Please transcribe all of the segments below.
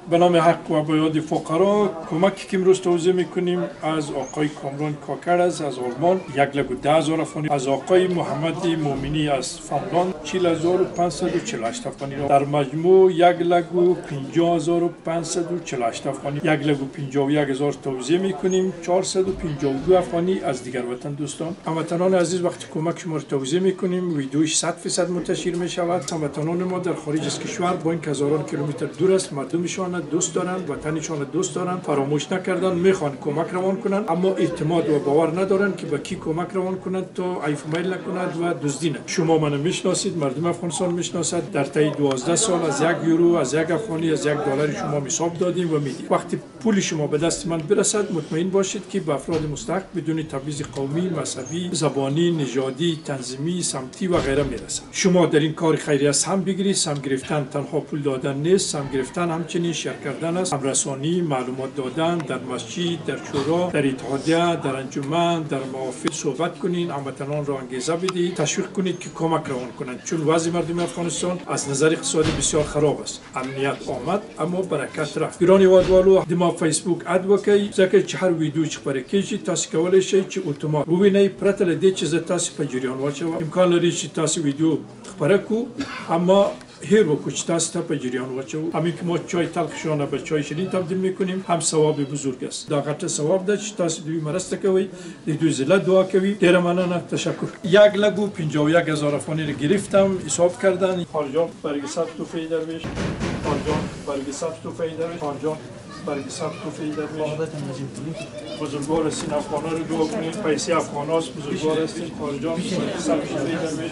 به نام حق و به یاد فقرا کمکی که امروز توضیح میکنیم از آقای کامران کاکر است از آلمان 1,10,000 افغانی، از آقای محمد مومنی از فنلاند 40,548 افغانی را در مجموع 1,50,548 افغانی 1,51,000 توضیح میکنیم. 452 افغانی از دیگر وطن دوستان. هموطنان عزیز وقتی کمک شما را توضیح میکنیم ویدیوش 100% منتشر میشود. هموطنان ما در خارج از کشور با اینکه هزاران کیلومتر دور است مردمشان دوست دارند، وطنشان دوست دارند، فراموش نکردن، میخوان کمک روان کنند اما اعتماد و باور ندارند که به کی کمک روان کنند تا عیف میل نکند و دزدی نکند. شما منو میشناسید، مردم افغانستان میشناسد. در طی 12 سال از 1 یورو، از 1 افغانی، از 1 دلار شما حساب دادیم و میدیم. وقتی پول شما به دست من برسد مطمئن باشید که به افراد مستحق بدون تبعیض قومی، مذهبی، زبانی، نژادی، تنظیمی، سمتی و غیره میرسد. شما در این کار خیریه سهم بگیرید. سهم گرفتن تنها پول دادن نیست، سهم گرفتن همچنین شرکت کردن است، همرسانی، معلومات دادن، در مسجد، در شورا، در اتحادیه، در انجمن، در محافل صحبت کنین، هموطنان را انگیزه بدید، تشویق کنید که کمک روان کنند. چون وضع مردم افغانستان از نظر اقتصادی بسیار خراب است. امنیت آمد اما برکت رفت. گرانی وادوالو دما فیسبوک اد وکي ځکه چې هر ویډیو چې خبرې کیږي تاسو کولی شئ چې اتومات ووینئ پرته له دې چې زه تاسو په جریان واچوم. امکان لري چې تاسو ویډیو خبره کو اما هیر وکو چې تاسو ته په جریان واچوو. همین که ما چای تلخشانه به چای شیرین تبدیل میکنیم هم ثواب بزرگ است. دا غټه ثواب ده چې تاسو دوی مرسته کوئ، د دوی زله دعا کوي. ډیره مننه، تشکر. 1,51,000 افغانی رو گرفتم، حساب کردن. خارجان برگ سبز توفی درویش، خارجان برگ سبز توفی درویش، خارجان برگ سبز توفی درویش. بزرگوار هستین، افغانا رو دعا کنید. پیسی افغاناست، بزرگوار هستین. خارجان برگ سبز توفی درویش،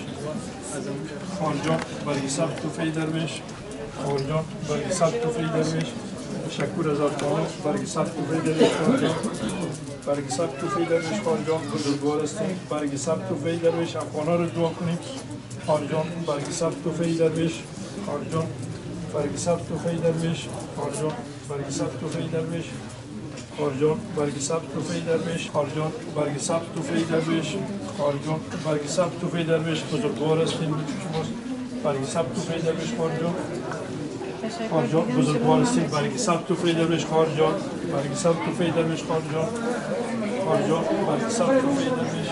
خارجان برگ سبز توفی درویش، خارجان برگ سبز توفی درویش. تشکر از افغاناست. برگ سبز توفی درویش، خارجان برگ سبز توفی درویش، خارجان بزرگوار هستین. برگ سبز توفی درویش، افغانا رو دعا کنید. خارجان برگ سبز توفی درویش، خارجان برگ سبز توفی درویش، خارجان برگ سبز توفی درویش، خارجان برگ سبز توفی درویش، خارجان برگ سبز توفی درویش، خارجان برگ سبز توفی درویش. بزرگوار هستین. برگ سبز توفی درویش، خارجان خارجان بزرگوار هستین. برگ سبز توفی درویش، خارجان برگ سبز توفی درویش، خارجان خارجان برگ سبز توفی درویش،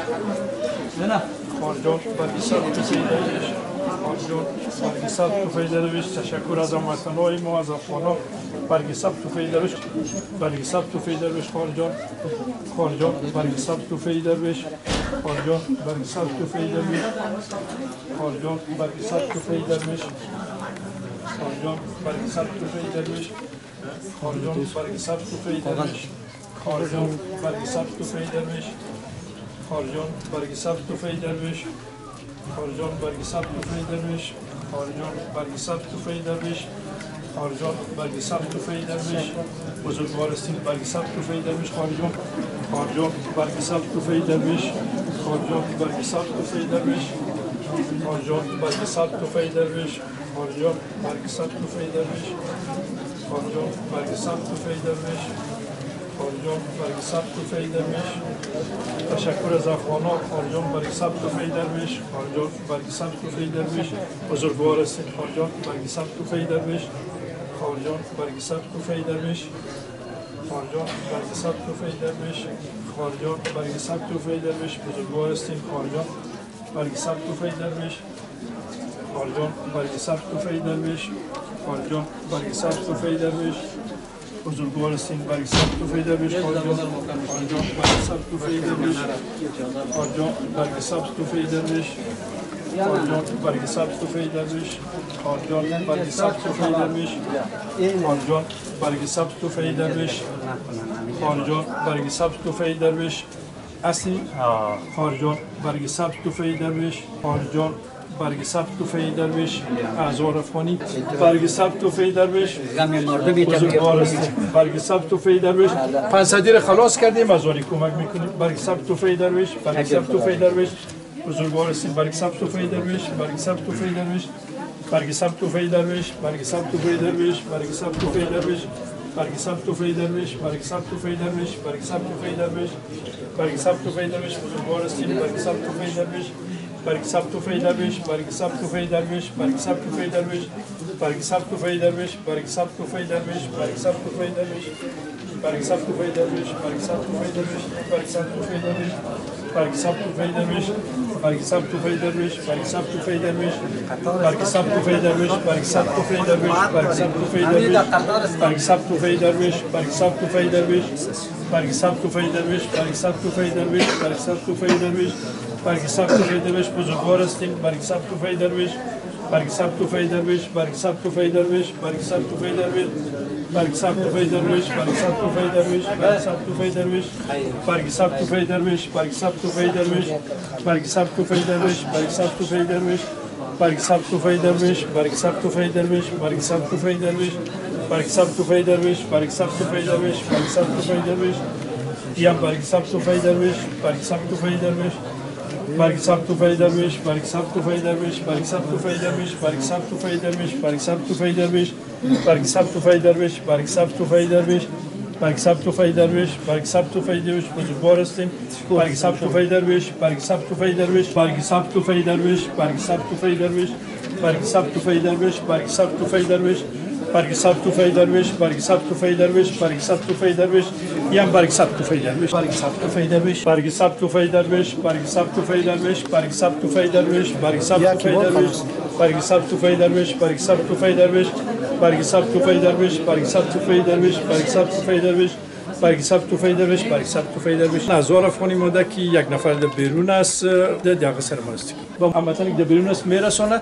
خارجان برگ سبز توفی درویش، خارجان برگ سبز توفی درویش. تشکر از هموطنان ما از افغانا. برگ سبز توفی درویش، برگ سبز توفی درویش، خارجان خارجان برگ سبز توفی درویش، خارجان برگ سبز توفی درویش، خارجان برگ سبز توفی درویش، خارجان برگ سبز توفی درویش، خارجان برگ سبز توفی درویش، خارجان برگ سبز توفی درویش، خارجان برگ سبز توفی درویش، خارجان برگ سبز توفی درویش، خارجان برگ سبز توفی درویش، خارجان برگ سبز توفی درویش. بزرگوار هستین. برگ سبز توفی درویش، خارجان خارجان برگ سبز توفی درویش، خارجان برگ سبز توفی درویش، خارجان برگ سبز توفی درویش، خارجان برگ سبز توفی درویش، خارجان برگ سبز توفی درویش، خارجان برگ سبز توفی درویش. تشکر از افغانا. خارجان برگ سبز توفی درویش، خارجان برگ سبز توفی درویش. بزرگوار هستین. خارجان برگ سبز توفی درویش، خارجان برگ سبز توفی درویش، خارجان برگ سبز توفی درویش، خارجان برگ سبز توفی درویش. بزرگوار هستین. خارجان برگ سبز توفی درویش، خارجان برگ سبز توفی درویش، خارجان برگ سبز توفی درویش. بزرگوار هستین. برگ سبز توفی درویش، خارجان برگ سبز توفی درویش، خارجان برگ سبز توفی درویش، خارجان برگ سبز توفی درویش، خارجان برگ سبز توفی درویش، خارجان برگ سبز توفی درویش، خارجان برگ سبز توفی درویش. اصلی خارجان برگ سبز توفی درویش، خارجان برگ سبز توفی درویش. هزار افغانی. برگ سبز توفی درویش. بزرگوار هستیم. برگ سبز توفی درویش. 500 رو خلاص کردیم. هزاری کمک میکنیم. برگ سبز توفی درویش. برگ سبز توفی درویش. بزرگوار هستیم. برگ سبز توفی درویش. برگ سبز توفی درویش. برگ سبز توفی درویش. برگ سبز توفی درویش. برگ سبز توفی درویش. برگ سبز توفی درویش. برگ سبز توفی درویش. برگ سبز توفی درویش. برگ سبز توفی درویش. بزرگوار هستیم. برگ سبز توفی درویش. برگ سبز توفی درویش. برگ سبز توفی درویش. برگ سبز توفی درویش. برگسب توفی درویش برگسب توفی درویش برگسب توفی درویش برگسب توفی درویش برگسب توفی درویش برگسب توفی درویش برگسب توفی درویش برگسب توفی درویش برگسب توفی درویش برگسب توفی درویش برگسب توفی درویش برگسب توفی درویش برگسب توفی درویش برگسب توفی درویش برگسب توفی درویش برگسب توفی درویش برگسب توفی درویش برگسب توفی درویش بزرگوار هستیم برگسب توفی درویش برگسب توفی درویش برگسب توفی درویش برگسب توفی درویش برگسب توفی درویش برگسب توفی درویش برگسب توفی درویش برگسب توفی درویش برگسب توفی درویش برگسب توفی درویش برگسب توفی درویش برگسب توفی درویش برگسب توفی درویش برگسب توفی درویش برگسب توفی درویش برگسب توفی درویش برگسب توفی درویش یا برگسب توفی درویش برگسب توفی درویش برگسب توفی درویش برگسب توفی درویش برگسب توفی درویش برگسب توفی درویش برگسب توفی درویش برگسب توفی درویش برگسب توفی درویش برگسب توفی درویش برگسب توفی درویش بزرگوار هستیم برگسب توفی درویش برگسب توفی درویش برگسب توفی درویش برگسب توفی درویش برگسب توفی درویش برگسب توفی درویش برگسب توفی درویش برگسب توفی درویش برگسب توفی درویش یم برگسب توفی درویش برگسب توفی درویش برگسب توفی درویش برگسب توفی درویش برگسب توفی درویش برگسب توفی درویش برگسب توفی درویش برگسب توفی درویش برگسب توفی درویش برگسب توفی درویش برگسب توفی درویش برگسب توفی درویش برگسب توفی درویش هزار افغانی ماده که یک نفر در بیرون است در دیگه سرماست با هموطنی که در بیرون است میرسونه